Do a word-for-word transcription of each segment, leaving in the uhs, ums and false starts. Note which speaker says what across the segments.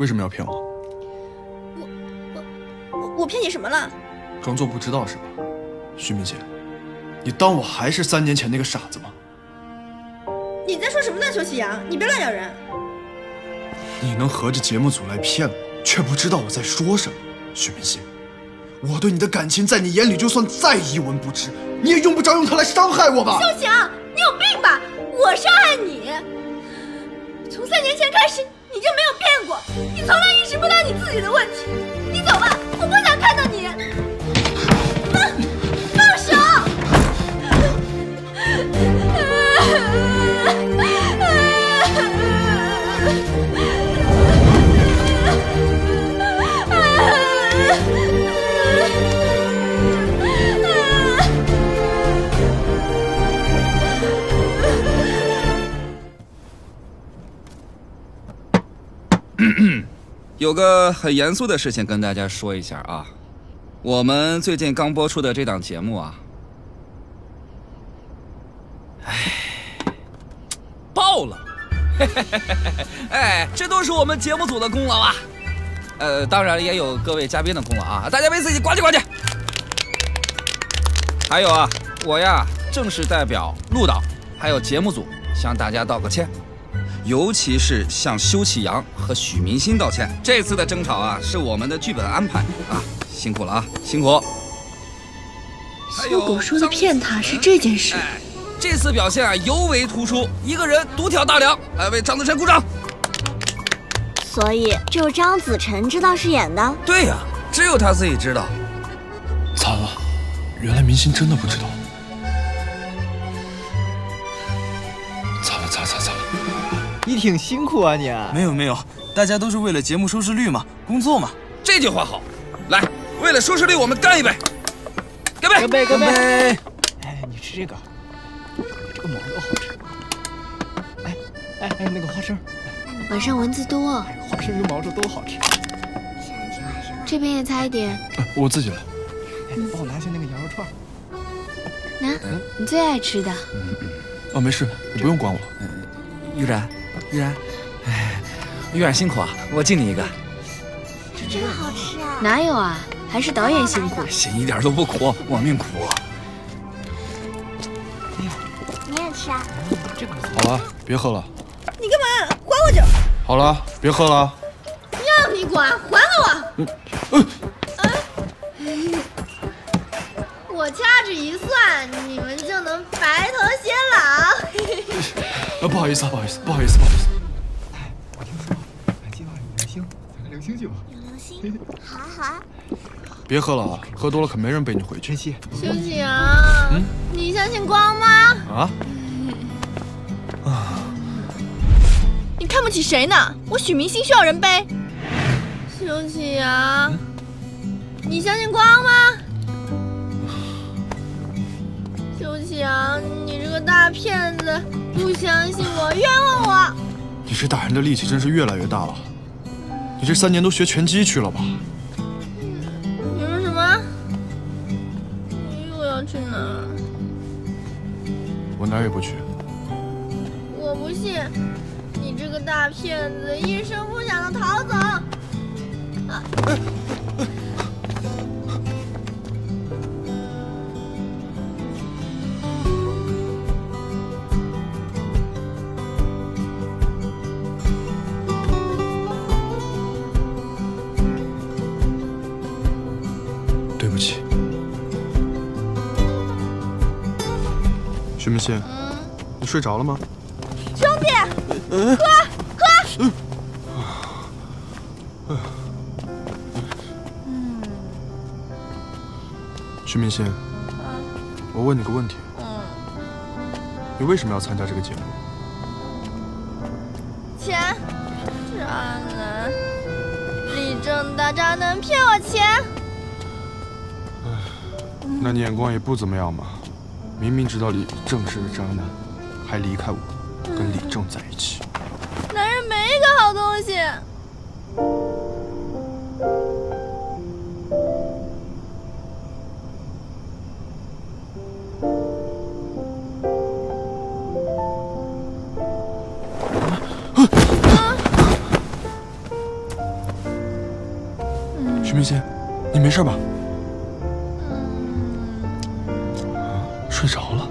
Speaker 1: 为什么要骗我？
Speaker 2: 我我我我骗你什么了？
Speaker 1: 装作不知道是吧？徐明贤，你当我还是三年前那个傻子吗？
Speaker 2: 你在说什么呢，邱启阳？你别乱咬人！
Speaker 1: 你能合着节目组来骗我，却不知道我在说什么，徐明贤。我对你的感情，在你眼里就算再一文不值，你也用不着用它来伤害我吧？
Speaker 2: 邱启阳，你有病吧？我伤害你，从三年前开始你就没有变过，你从来意识不到你自己的问题。你走吧，我不想看到你。放放手！
Speaker 3: 有个很严肃的事情跟大家说一下啊，我们最近刚播出的这档节目啊，哎，爆了！哎，这都是我们节目组的功劳啊。呃，当然也有各位嘉宾的功劳啊，大家为自己呱唧呱唧。还有啊，我呀正式代表陆导还有节目组向大家道个歉。尤其是向修启阳和许明星道歉。这次的争吵啊，是我们的剧本安排啊，辛苦了啊，辛苦。
Speaker 2: 小狗说的骗他是这件事，
Speaker 3: 哎，这次表现啊尤为突出，一个人独挑大梁，来为张子晨鼓掌。
Speaker 4: 所以只有张子晨知道是演的。
Speaker 3: 对呀、啊，只有他自己知道。
Speaker 1: 惨了，原来明星真的不知道。惨了惨了惨了惨了！
Speaker 5: 你挺辛苦啊你。
Speaker 6: 没有没有，大家都是为了节目收视率嘛，工作嘛。
Speaker 3: 这句话好，来，为了收视率，我们干一杯，干杯！
Speaker 5: 干杯！干杯！
Speaker 6: 哎，
Speaker 5: 你吃这个，这个毛肉好吃。哎哎哎，那个花生，
Speaker 4: 晚上蚊子多，
Speaker 5: 花生跟毛肉都好吃。
Speaker 4: 这边也擦一点。
Speaker 1: 啊、我自己来。
Speaker 5: 哎，帮我拿下那个羊肉串。
Speaker 4: 拿，你最爱吃的。
Speaker 1: 嗯嗯。哦，没事，你不用管我了。
Speaker 3: 嗯，玉然，玉然，哎，玉然辛苦啊，我敬你一个。
Speaker 4: 这个好吃啊！哪有啊，还是导演辛苦。
Speaker 3: 心一点都不苦，我命苦。
Speaker 4: 你也吃啊？
Speaker 5: 这个
Speaker 1: 好了，别喝了。
Speaker 2: 你干嘛？还我酒！
Speaker 1: 好了，别喝了。
Speaker 2: 让你管，还给我！
Speaker 1: 嗯嗯。
Speaker 2: 我掐指一算，你们就能白头偕老。
Speaker 1: 啊，不好意思，不好意思，不好意思，不好意思。
Speaker 5: 哎，我听说南京啊有流星，咱个流星酒。
Speaker 4: 有流星，好啊好啊。
Speaker 1: 别喝了啊，喝多了可没人背你回去。
Speaker 5: 晨曦，
Speaker 2: 修启阳，嗯，你相信光吗？
Speaker 1: 啊？啊！
Speaker 2: 你看不起谁呢？我许明星需要人背。修启阳，你相信光吗？修启阳，你这个大骗子，不相信我，冤枉我！
Speaker 1: 你这打人的力气真是越来越大了。你这三年都学拳击去了吧？
Speaker 2: 你说什么？你又要去哪儿？
Speaker 1: 我哪儿也不去。
Speaker 2: 我不信，你这个大骗子，一声不响的逃走。啊
Speaker 1: 对不起，徐明星，
Speaker 2: 嗯，
Speaker 1: 你睡着了吗？
Speaker 2: 兄弟，喝喝。
Speaker 1: 嗯。徐明星，我问你个问题，
Speaker 2: 嗯，
Speaker 1: 你为什么要参加这个节目？
Speaker 2: 钱，渣男，李正大渣男骗我钱。
Speaker 1: 那你眼光也不怎么样嘛！明明知道李正是个渣男，还离开我，跟李正在一起。
Speaker 2: 男人没一个好东西。
Speaker 1: 没事吧？睡着了。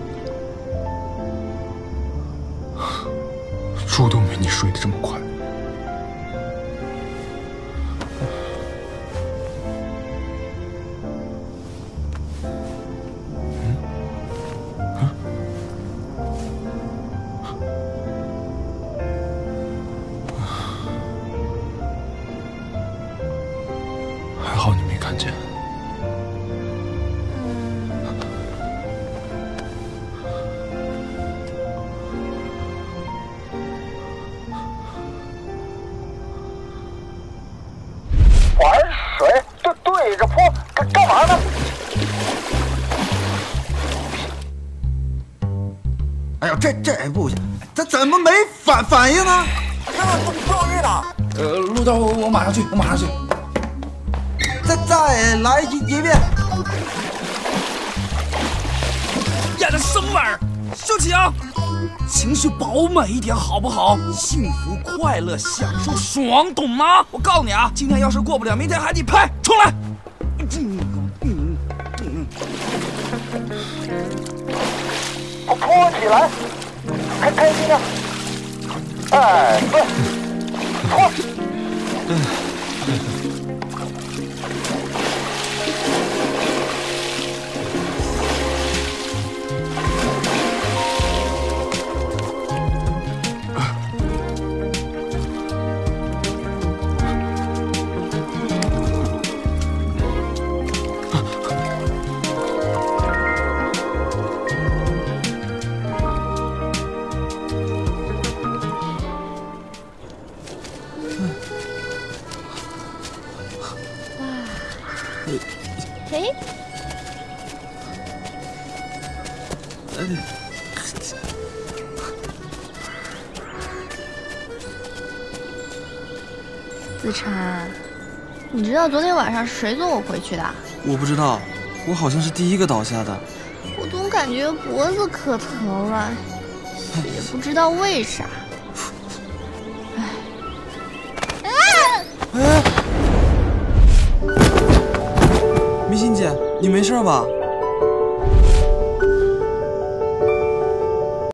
Speaker 1: 猪都没你睡得这么快。还好你没看见。
Speaker 7: 玩水对对着泼，干干嘛呢？
Speaker 8: 哎呦，这这不行，他怎么没反反应呢？
Speaker 7: 看到怎么撞晕了？
Speaker 3: 呃，陆导，我我马上去，我马上去。
Speaker 8: 再再来一一遍。
Speaker 3: 演的什么玩意儿？秀启阳，情绪饱满一点好不好？幸福、快乐、享受、爽，懂吗？我告诉你啊，今天要是过不了，明天还得拍，重来。
Speaker 7: 我泼起来，开开心啊！哎，对，泼。
Speaker 2: 嘿， 子晨，你知道昨天晚上是谁送我回去的？
Speaker 6: 我不知道，我好像是第一个倒下的。
Speaker 2: 我总感觉脖子可疼了，也不知道为啥。
Speaker 6: 哎，明心姐，你没事吧？